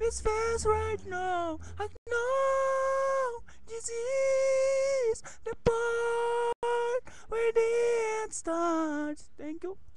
is fast right now. I know this is the part where the end starts. Thank you.